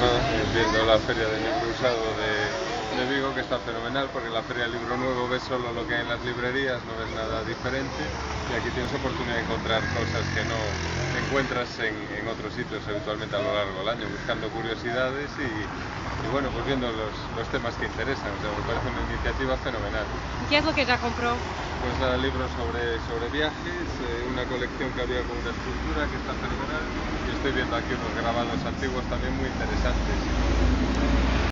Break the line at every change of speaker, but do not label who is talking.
viendo la Feria de Libro Usado de Vigo, que está fenomenal, porque en la Feria del Libro Nuevo ves solo lo que hay en las librerías, no ves nada diferente, y aquí tienes oportunidad de encontrar cosas que no encuentras en otros sitios habitualmente a lo largo del año, buscando curiosidades y bueno, pues viendo los temas que interesan. O sea, me parece una iniciativa fenomenal.
¿Qué es lo que ya compró?
Pues nada, libros sobre viajes, una colección que había con una escultura que está fenomenal, y estoy viendo aquí unos grabados antiguos también muy interesantes.